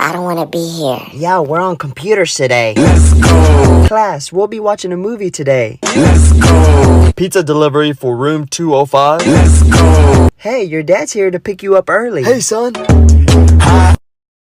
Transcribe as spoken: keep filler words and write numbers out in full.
I don't want to be here. Yeah, we're on computers today. Let's go. Class, we'll be watching a movie today. Let's go. Pizza delivery for room two oh five. Let's go. Hey, your dad's here to pick you up early. Hey, son. Hi.